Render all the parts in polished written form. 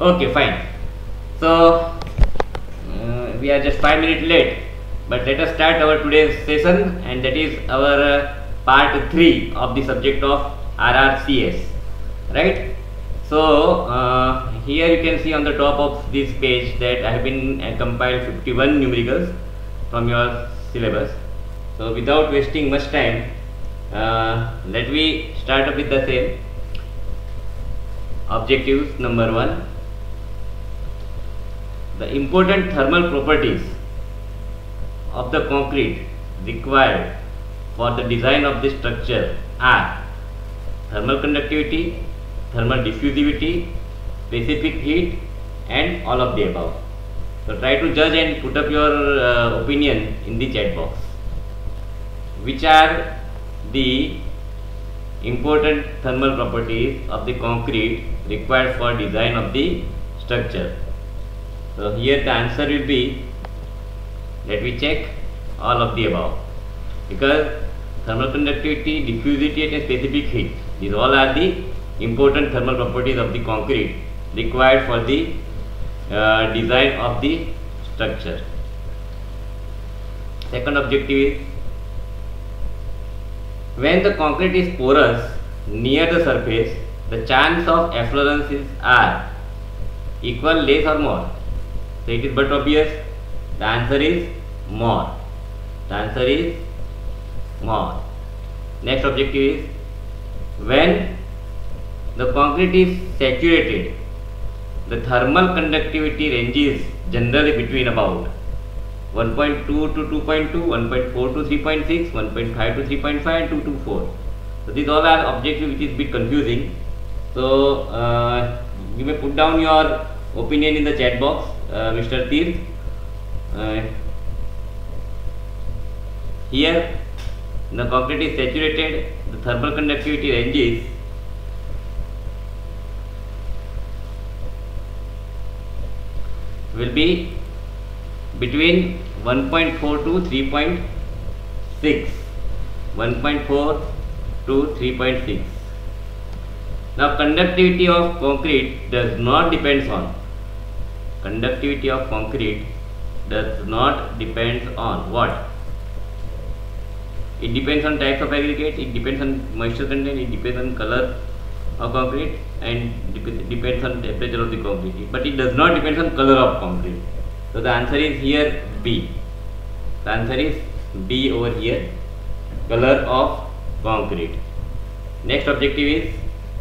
Okay, fine. So we are just 5 minutes late, but let us start our today's session, and that is our part 3 of the subject of RRCS, right? So here you can see on the top of this page that I have been compiled 51 numericals from your syllabus. So without wasting much time, let me start up with the same objectives. Number 1, the important thermal properties of the concrete required for the design of this structure are thermal conductivity, thermal diffusivity, specific heat, and all of the above. So try to judge and put up your opinion in the chat box. Which are the important thermal properties of the concrete required for design of the structure? So here the answer will be, let me check, all of the above, because thermal conductivity, diffusivity, and specific heat, these all are the important thermal properties of the concrete required for the design of the structure. Second objective is, when the concrete is porous near the surface, the chance of efflorescence are equal, less, or more? So it is but obvious. The answer is more. The answer is more. Next objective is, when the concrete is saturated, the thermal conductivity ranges generally between about 1.2 to 2.2, 1.4 to 3.6, 1.5 to 3.5, and 2 to 4. So these all are objectives which is a bit confusing. So you may put down your opinion in the chat box, Mr. Tirth. Here the concrete is saturated, the thermal conductivity ranges will be between 1.4 to 3.6, 1.4 to 3.6. Now conductivity of concrete does not depends on, conductivity of concrete does not depends on what? It depends on types of aggregate, it depends on moisture content, it depends on color of concrete, and depends on temperature of the concrete, but it does not depend on color of concrete. So the answer is here B. The answer is B over here, color of concrete. Next objective is,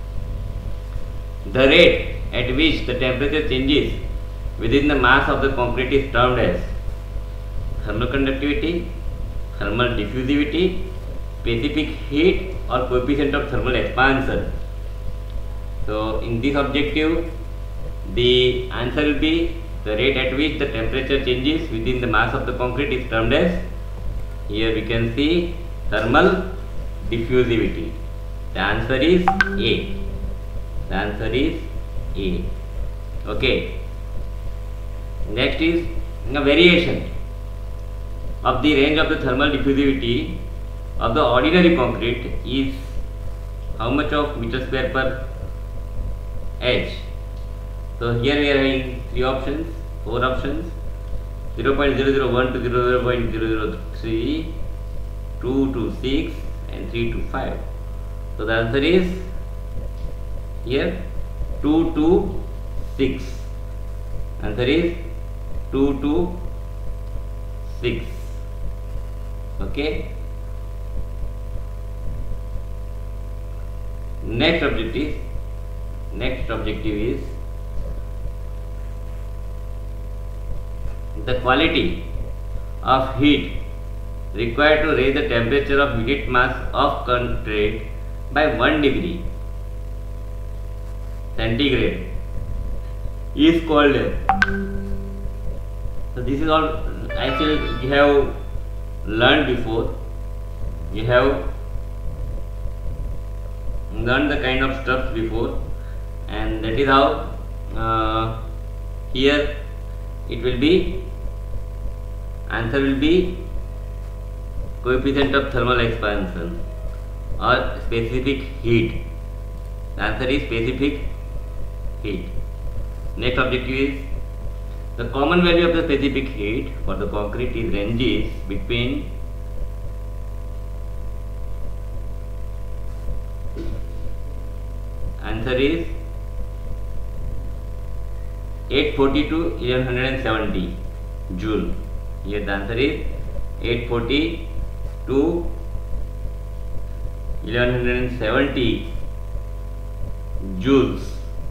the rate at which the temperature changes within the mass of the concrete is termed as thermal conductivity, thermal diffusivity, specific heat, or coefficient of thermal expansion. So in this objective, the answer will be, the rate at which the temperature changes within the mass of the concrete is termed as, here we can see, thermal diffusivity. The answer is A. The answer is A. Okay. Next is a variation of the range of the thermal diffusivity of the ordinary concrete is how much of meter square per H. So here we are having 4 options, 0.001 to 0.003, 2 to 6, and 3 to 5. So the answer is here 2 to 6. Answer is 2 to 6. Okay. Next objective is, the quality of heat required to raise the temperature of unit mass of concrete by 1 degree centigrade is called. So this is all actually you have learned before. You have learned the kind of stuff before, and that is how here it will be, answer will be coefficient of thermal expansion or specific heat. The answer is specific heat. Next objective is the common value of the specific heat for the concrete is ranges between answer is 840 to 1170 joule. Here the answer is 840 to 1170 joules.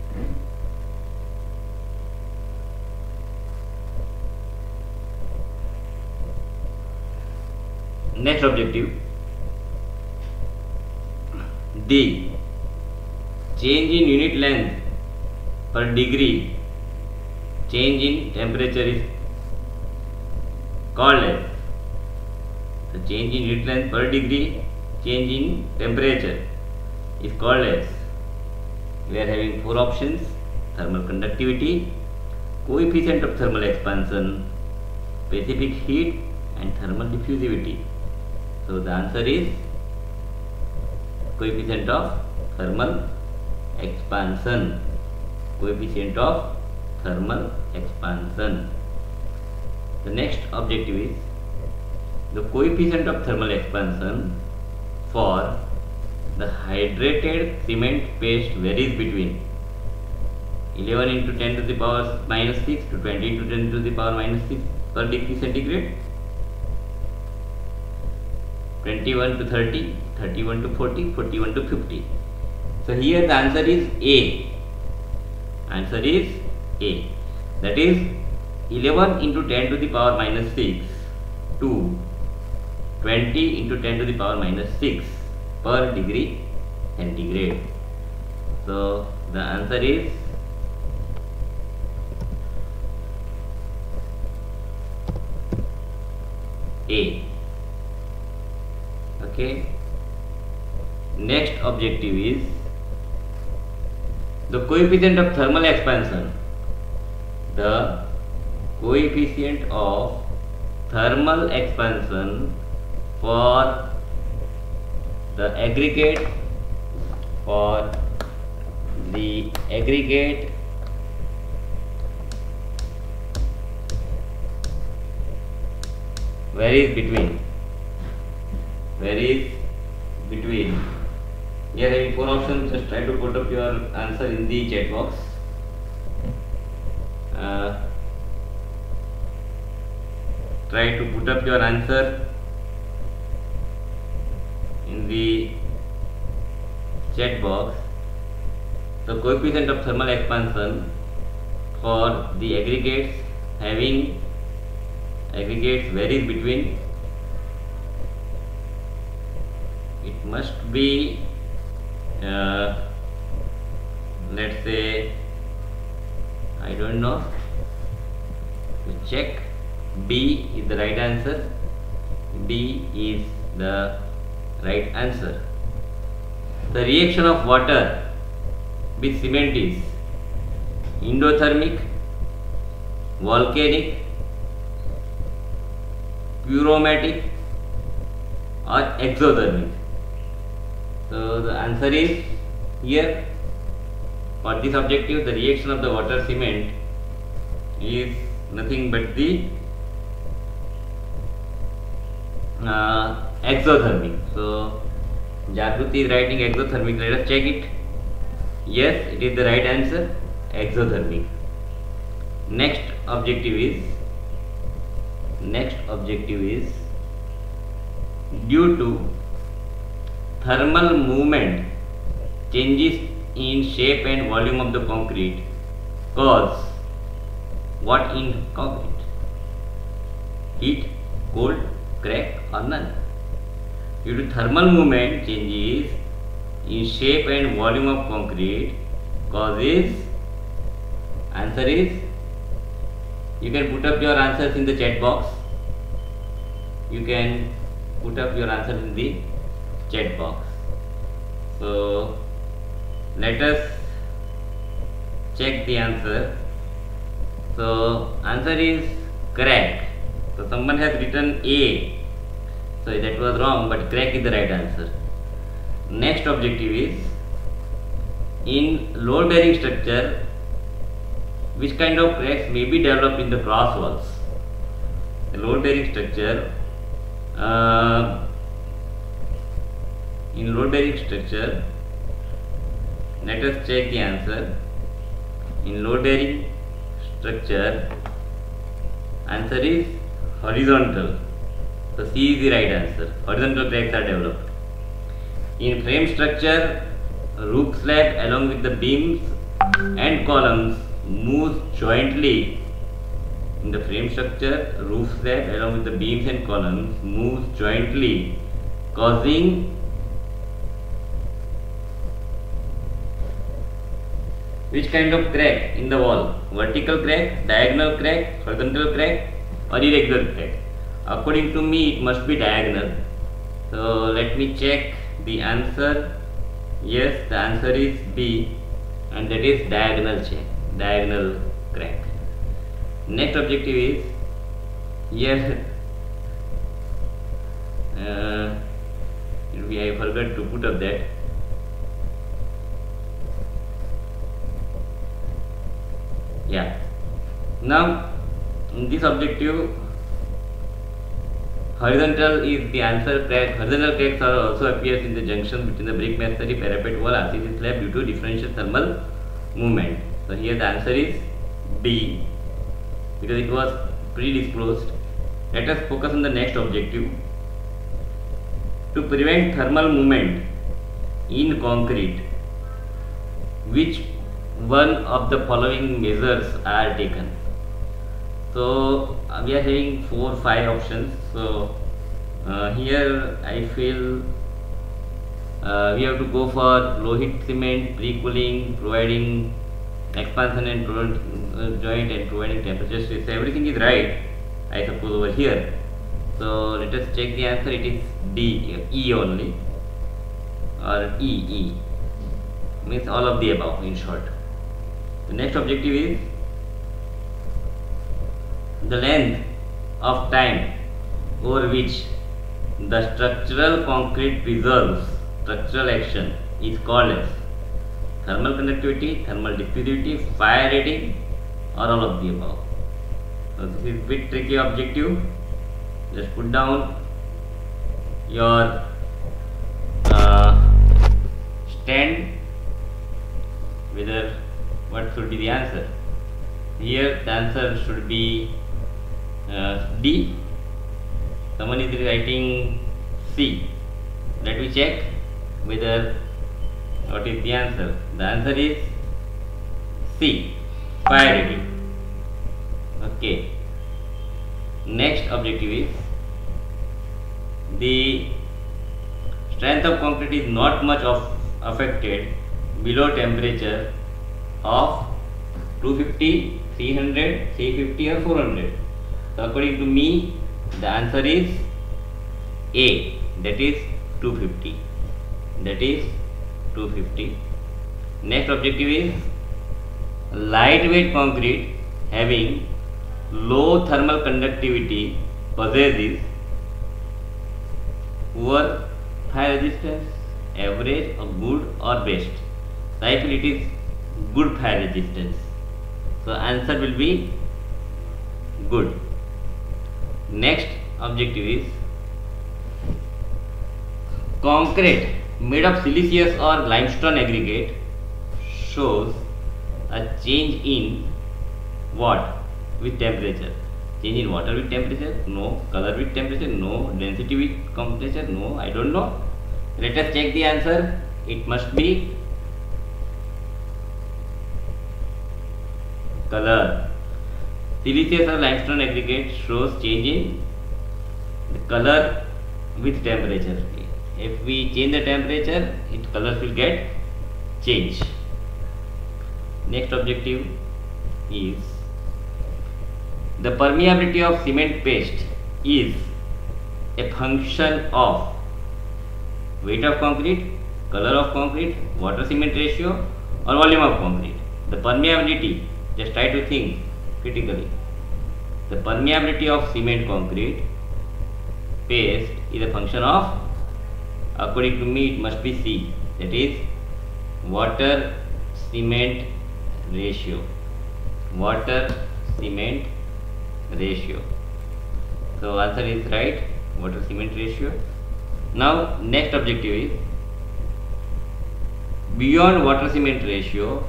Next objective, the change in unit length per degree change in temperature is called as the change in unit length per degree change in temperature is called as, we are having four options: thermal conductivity, coefficient of thermal expansion, specific heat, and thermal diffusivity. So the answer is coefficient of thermal expansion. Coefficient of thermal expansion. The next objective is the coefficient of thermal expansion for the hydrated cement paste varies between 11 into 10 to the power minus 6 to 20 into 10 to the power minus 6 per degree centigrade, 21 to 30, 31 to 40, 41 to 50. So here the answer is A. Answer is A. That is 11 into 10 to the power minus 6 to 20 into 10 to the power minus 6 per degree centigrade. So the answer is A. Okay. Next objective is the coefficient of thermal expansion. The coefficient of thermal expansion for the aggregate varies between here having four options. Just try to put up your answer in the chat box. Try to put up your answer in the chat box. The coefficient of thermal expansion for the aggregates varies between, it must be let's say, I don't know, to check. B is the right answer. B is the right answer. The reaction of water with cement is endothermic, volcanic, pyromatic, or exothermic. So the answer is here for this objective, the reaction of the water cement is nothing but the exothermic. So Jagruti is writing exothermic. Let us check it. Yes, it is the right answer, exothermic. Next objective is due to thermal movement changes in shape and volume of the concrete cause what in concrete? Heat, cold, crack, or none? Due to thermal movement changes in shape and volume of concrete causes, answer is, you can put up your answers in the chat box. You can put up your answers in the chat box. So let us check the answer. So answer is crack. So someone has written A. So that was wrong, but crack is the right answer. Next objective is, in load bearing structure Which kind of cracks may be developed in the cross walls? The load bearing structure. In load bearing structure, let us check the answer. In load bearing structure, answer is horizontal. So C is the right answer. Horizontal cracks are developed. In frame structure, roof slab along with the beams and columns moves jointly. In the frame structure, roof slab along with the beams and columns moves jointly, causing which kind of crack in the wall? Vertical crack, diagonal crack, horizontal crack, or irregular crack? According to me, it must be diagonal. So let me check the answer. Yes, the answer is B, and that is diagonal crack. Next objective is here. I forgot to put up that. Yeah. Now in this objective, horizontal is the answer. Horizontal cracks also appears in the junction between the brick masonry, parapet wall, RCC slab due to differential thermal movement. So here the answer is B, because it was predisclosed. Let us focus on the next objective. To prevent thermal movement in concrete, which one of the following measures are taken? So we are having 4-5 options. So here I feel we have to go for low heat cement, pre-cooling, providing expansion and joint, and providing temperature stress. So everything is right, I suppose, over here. So let us check the answer. It is D, E only, or E means all of the above, in short. The next objective is the length of time over which the structural concrete preserves structural action is called as thermal conductivity, thermal diffusivity, fire rating, or all of the above. So this is a bit tricky objective. Just put down your stand, whether what should be the answer. Here the answer should be D. Someone is writing C. Let me check whether what is the answer. The answer is C, fire rating. Okay. Next objective is the strength of concrete is not much affected below temperature of 250, 300, 350 or 400. So according to me, the answer is A, that is 250. That is 250. Next objective is lightweight concrete having low thermal conductivity possesses poor fire resistance, average, or good, or best. So I feel it is good fire resistance. So answer will be good. Next objective is concrete made of siliceous or limestone aggregate shows a change in what with temperature? Change in water with temperature? No. Color with temperature? No. Density with temperature? No. I don't know. Let us check the answer. It must be color. Siliceous or limestone aggregate shows change in the color with temperature. If we change the temperature, its colors will get changed. Next objective is the permeability of cement paste is a function of weight of concrete, color of concrete, water cement ratio, or volume of concrete. The permeability, just try to think critically. The permeability of cement concrete paste is a function of, according to me, it must be C, that is water cement ratio. water cement ratio. So answer is right, water cement ratio. Now next objective is beyond water cement ratio,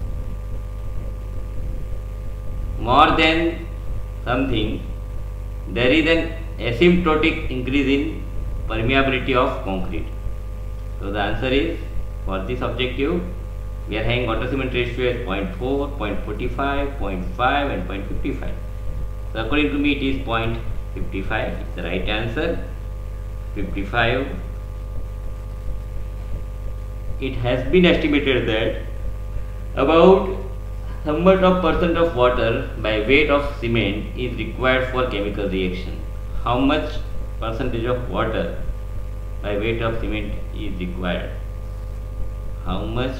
more than something, there is an asymptotic increase in permeability of concrete. So the answer is, for this objective we are having water cement ratio as 0.4, 0.45, 0.5 and 0.55. So according to me it is 0.55. It's the right answer, 55. It has been estimated that about how much of percent of water by weight of cement is required for chemical reaction. How much percentage of water by weight of cement is required? How much?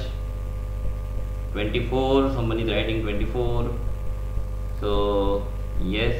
24. Somebody is writing 24. So yes,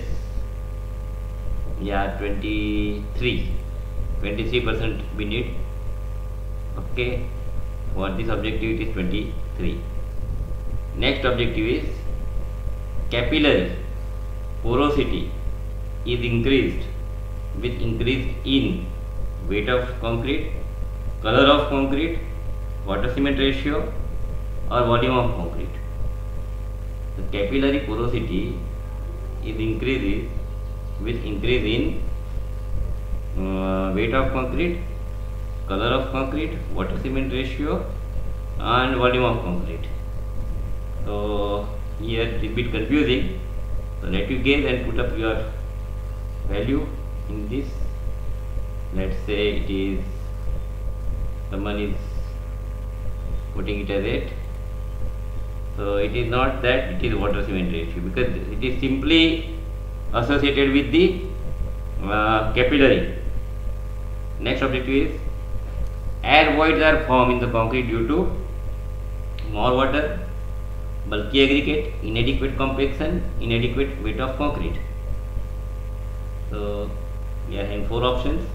yeah, 23. 23% we need. Okay, for this objective it is 23. Next objective is capillary porosity is increased with increase in weight of concrete, color of concrete, water cement ratio or volume of concrete. The capillary porosity is increases with increase in weight of concrete, color of concrete, water cement ratio and volume of concrete. So here it is a bit confusing. So let you guess and put up your value in this. Let's say it is, someone is putting it as 8. So it is not that, it is water cement ratio, because it is simply associated with the capillary. Next objective is air voids are formed in the concrete due to more water, bulky aggregate, inadequate compaction, inadequate weight of concrete. So we are having 4 options.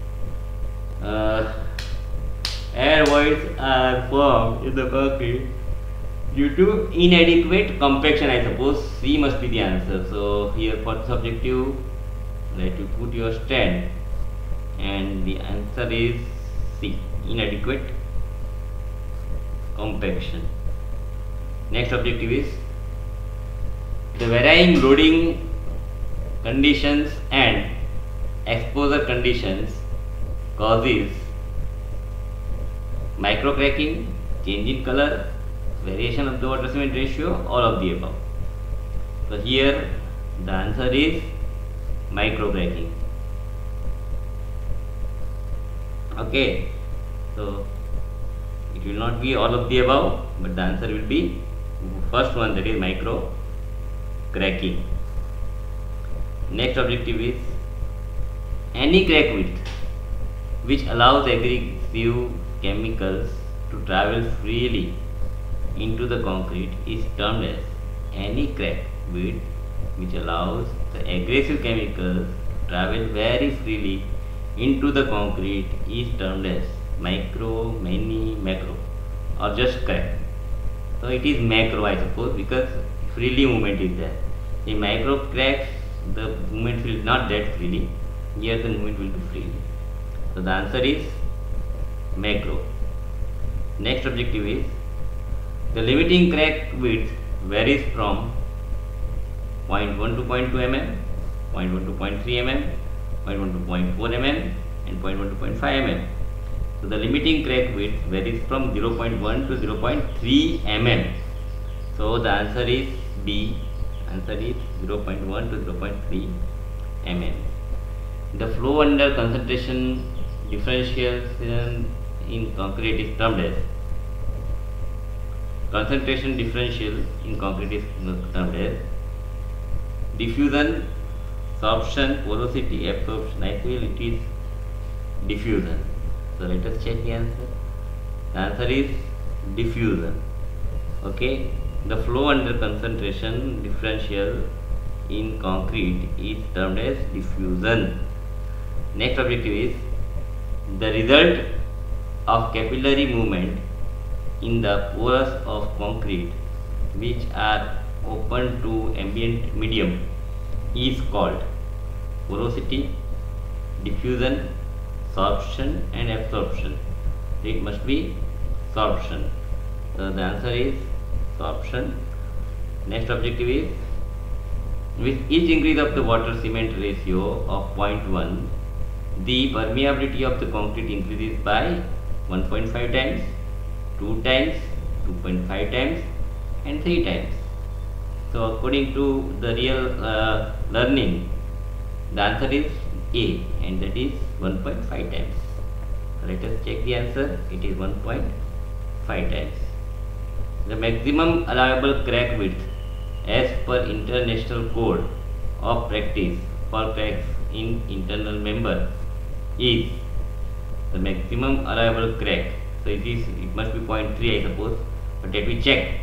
Air voids are formed in the concrete due to inadequate compaction. I suppose C must be the answer. So here for this objective, let you put your stand, and the answer is C, inadequate compaction. Next objective is the varying loading conditions and exposure conditions causes micro cracking, change in color, variation of the water cement ratio, all of the above. So here the answer is micro cracking. Okay, so it will not be all of the above, but the answer will be first one, that is micro cracking. Next objective is any crack width which allows aggressive chemicals to travel freely into the concrete is termed as, any crack width which allows the aggressive chemicals to travel very freely into the concrete is termed as micro, mini, macro, or just crack. So it is macro, I suppose, because freely movement is there. In micro cracks the movement will not that freely, here the movement will be freely. So the answer is macro. Next objective is the limiting crack width varies from 0.1 to 0.2 mm, 0.1 to 0.3 mm, 0.1 to 0.4 mm and 0.1 to 0.5 mm. So the limiting crack width varies from 0.1 to 0.3 mm. So the answer is B. Answer is 0.1 to 0.3 mm. The flow under concentration differentiation in concrete is termed as, concentration differential in concrete is termed as diffusion, sorption, porosity, absorption. I feel it is diffusion. So let us check the answer. The answer is diffusion. Okay, the flow under concentration differential in concrete is termed as diffusion. Next objective is the result of capillary movement in the pores of concrete which are open to ambient medium is called porosity, diffusion, sorption and absorption. It must be sorption. So the answer is sorption. Next objective is, with each increase of the water cement ratio of 0.1, the permeability of the concrete increases by 1.5 times, 2 times, 2.5 times and 3 times. So according to the real learning, the answer is A, and that is 1.5 times. Let us check the answer. It is 1.5 times. The maximum allowable crack width as per International Code of Practice for cracks in internal member is, the maximum allowable crack. So it must be 0.3, I suppose, but let me check.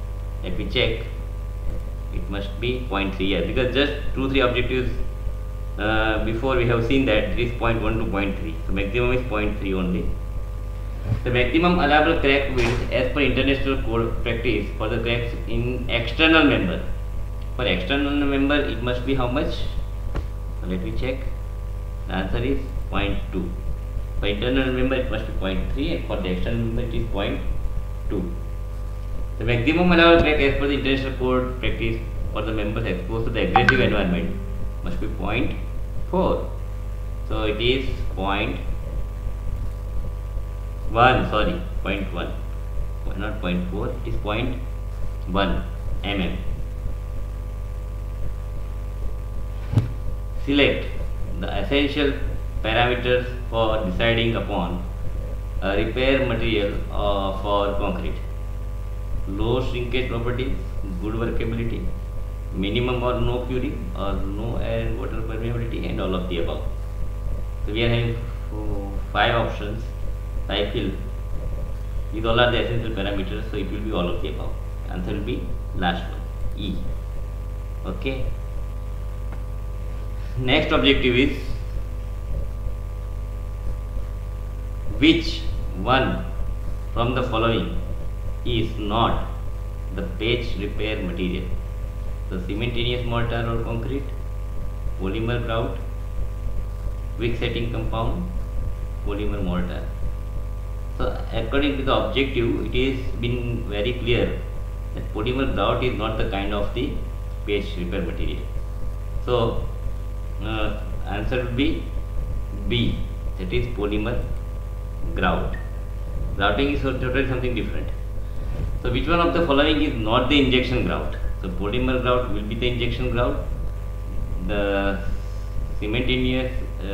It must be 0.3, yes, because just 2-3 objectives before we have seen that it is 0.1 to 0.3. So maximum is 0.3 only. The maximum allowable crack width as per International Code of Practice for the cracks in external member. For external member, it must be how much? So let me check. The answer is 0.2. For internal member, it must be 0.3, and for the external member, it is 0.2. The maximum allowable crack as per the International Code of Practice for the members exposed to the aggressive environment must be 0.4. So it is 0.1, sorry, 0.1, not 0.4, it is 0.1 mm. Select the essential parameters for deciding upon a repair material for concrete. Low shrinkage properties, good workability, minimum or no curing, or no air and water permeability, and all of the above. So we are having 5 options. I feel these all are the essential parameters, so it will be all of the above. Answer will be last one, E. Okay. Next objective is, which one from the following is not the patch repair material? The cementitious mortar or concrete, polymer grout, wick setting compound, polymer mortar. So according to the objective, it is been very clear that polymer grout is not the kind of the patch repair material. So answer will be B, that is polymer grout. Grouting is totally something different. So which one of the following is not the injection grout? So polymer grout will be the injection grout. The cementitious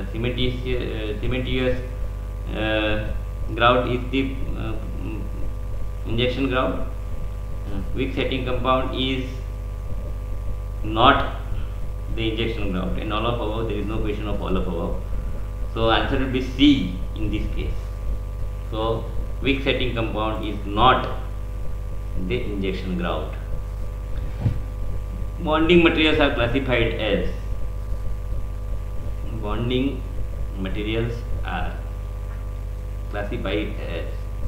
grout is the injection grout. Wick setting compound is not the injection grout, and all of above, there is no question of all of above. So answer will be C in this case. So wick setting compound is not the injection grout. Bonding materials are classified as, bonding materials are classified as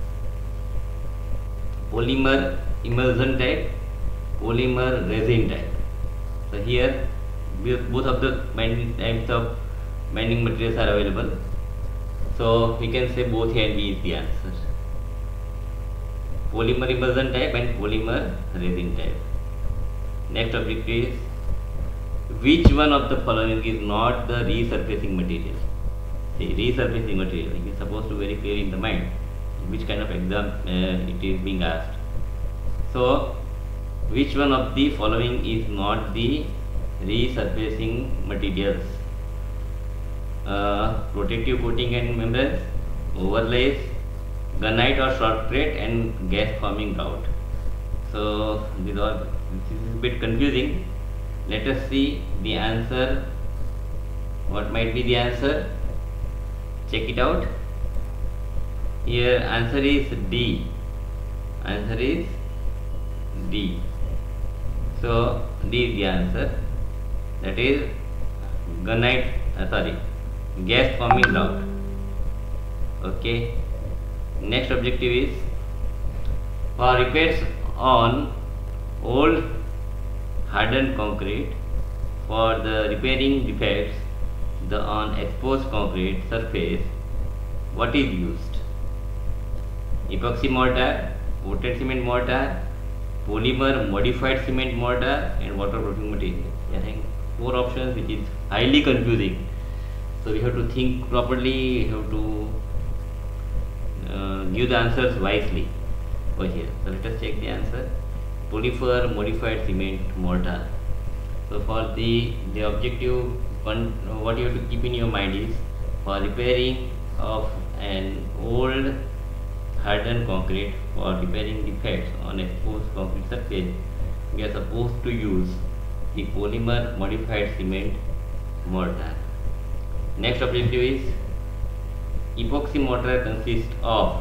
polymer emulsion type, polymer resin type. So here both of the binding types of binding materials are available. So we can say both A and B is the answer. Polymer emulsion type and polymer resin type. Next objective is, which one of the following is not the resurfacing material? See, resurfacing material, it is supposed to very clear in the mind which kind of exam it is being asked. So which one of the following is not the resurfacing materials? Protective coating and membranes, overlays, gunite or shotcrete, and gas forming grout. So this is a bit confusing. Let us see the answer. What might be the answer? Check it out. Here answer is D. Answer is D. So D is the answer. That is gunite, gas forming grout. Okay. Next objective is, for repairs on old hardened concrete for the repairing defects on exposed concrete surface, what is used? Epoxy mortar, coated cement mortar, polymer modified cement mortar, and waterproofing material. I think 4 options, which is highly confusing. So we have to think properly, we have to give the answers wisely over here. So let us check the answer. Polymer modified cement mortar. So for the objective one, what you have to keep in your mind is, for repairing of an old hardened concrete, for repairing defects on exposed concrete surface, we are supposed to use the polymer modified cement mortar. Next objective is, epoxy mortar consists of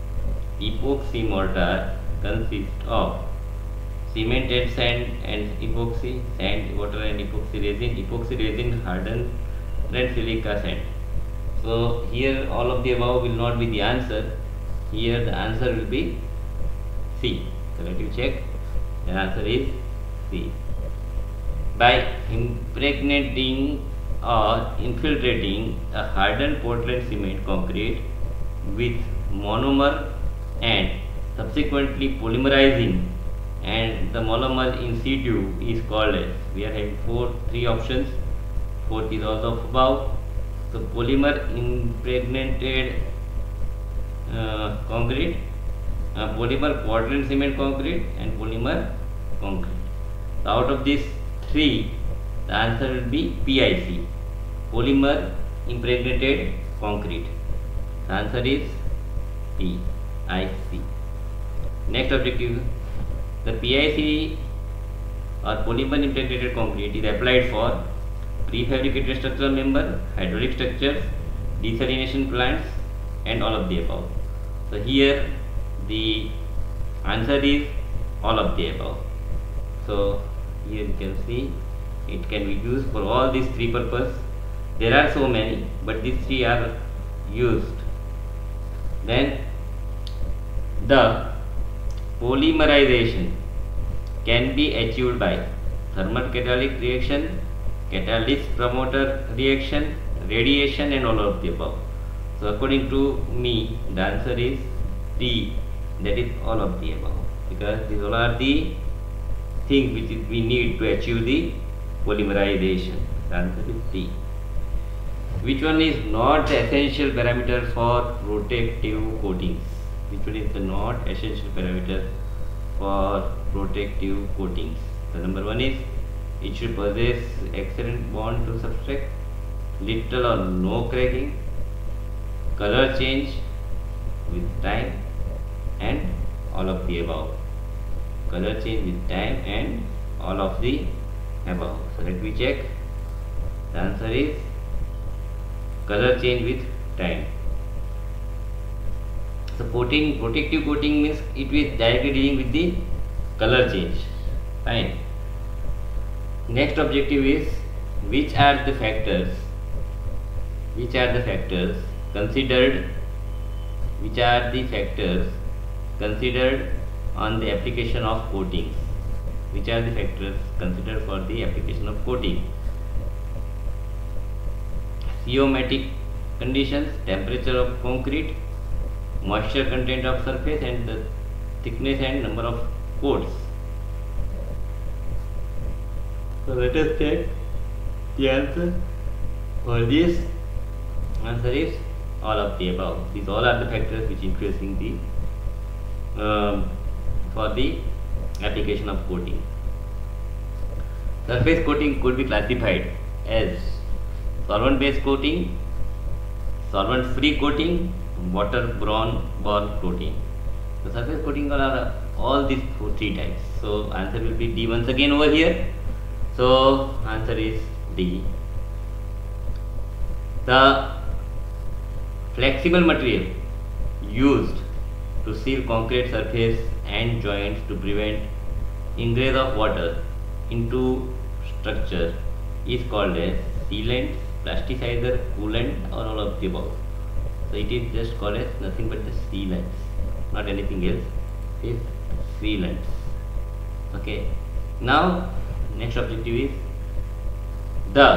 cemented sand and epoxy, sand, water and epoxy resin hardened red silica sand. So here all of the above will not be the answer. Here the answer will be C. So let you check. The answer is C. By impregnating or infiltrating a hardened Portland cement concrete with monomer and subsequently polymerizing, and the monomer in situ is called as, we are having 3 options, 4th is also above. So polymer impregnated concrete, polymer Portland cement concrete, and polymer concrete. So out of these 3, the answer will be PIC, polymer impregnated concrete. The answer is PIC. Next objective, the PIC or polymer impregnated concrete is applied for prefabricated structural member, hydraulic structures, desalination plants, and all of the above. So here the answer is all of the above. So here you can see it can be used for all these 3 purposes. There are so many, but these 3 are used. Then the polymerization can be achieved by thermal catalytic reaction, catalyst promoter reaction, radiation, and all of the above. So according to me, the answer is D, that is all of the above, because these all are the things which we need to achieve the polymerization. The answer is D. Which one is not the essential parameter for protective coatings? Which one is the not essential parameter for protective coatings? The number 1 is, it should possess excellent bond to substrate, little or no cracking, color change with time, and all of the above. Color change with time and all of the above. So let me check. The answer is color change with time. So protective coating means it is directly dealing with the color change. Fine. Next objective is, which are the factors considered on the application of coatings? Which are the factors considered for the application of coating? Geometric conditions, temperature of concrete, moisture content of surface, and the thickness and number of coats. So let us check the answer for this. Answer is all of the above. These all are the factors which influencing the for the application of coating. Surface coating could be classified as solvent based coating, solvent free coating, water-borne coating. The surface coating are all these 3 types. So answer will be D once again over here. So answer is D. The flexible material used to seal concrete surface and joints to prevent ingress of water into structure is called as sealant, plasticizer, coolant, or all of the above. So it is just called as nothing but the sealants, not anything else. It is sealants. Okay. Now next objective is the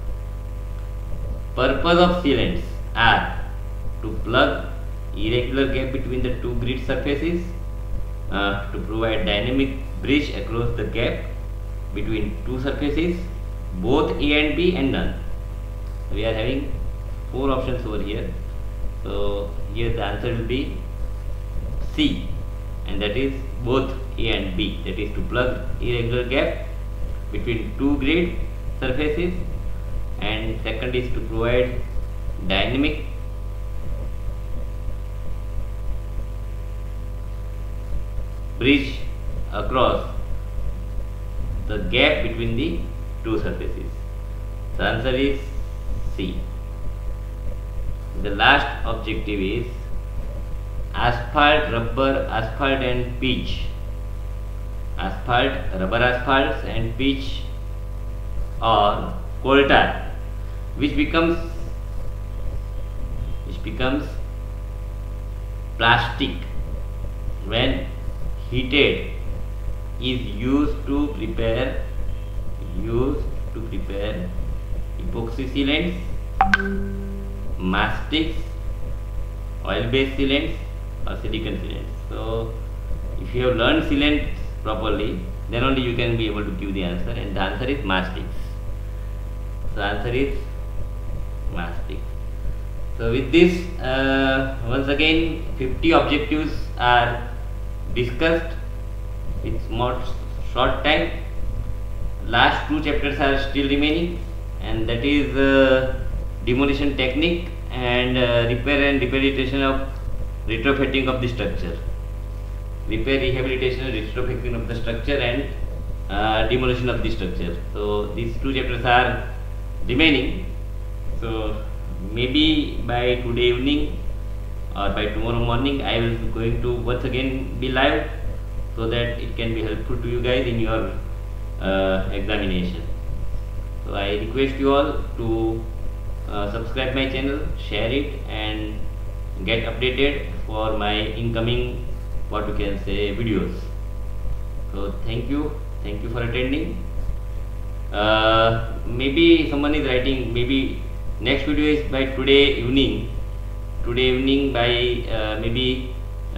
purpose of sealants are to plug irregular gap between the two grid surfaces, to provide dynamic bridge across the gap between two surfaces, both A and B and none. We are having 4 options over here. So here the answer will be C, and that is both A and B, that is to plug irregular gap between two grid surfaces, and second is to provide dynamic bridge across the gap between the two surfaces. The answer is C. The last objective is asphalt, rubber, asphalt and pitch. Asphalt, rubber asphalts and pitch or coal tar, which becomes plastic when heated, is used to prepare epoxy sealants, mastics, oil-based sealants or silicone sealants. So if you have learned sealants properly, then only you can be able to give the answer, and the answer is mastics. So answer is mastics. So with this, once again 50 objectives are discussed with short time. Last 2 chapters are still remaining, and that is demolition technique and repair and rehabilitation of retrofitting of the structure. Repair, rehabilitation and retrofitting of the structure, and demolition of the structure. So these 2 chapters are remaining. So maybe by today evening or by tomorrow morning I will be going to once again be live, so that it can be helpful to you guys in your examination. So I request you all to subscribe my channel, share it, and get updated for my incoming, what you can say, videos. So thank you for attending. Maybe someone is writing, maybe next video is by today evening by maybe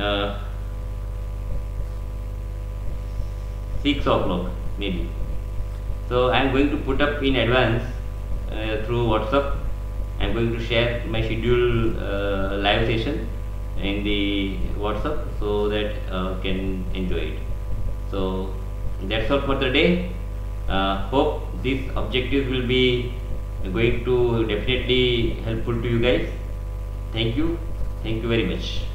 6 o'clock maybe. So I am going to put up in advance through WhatsApp. I am going to share my schedule live session in the WhatsApp, so that can enjoy it. So that's all for the day. Hope these objectives will be going to definitely helpful to you guys. Thank you very much.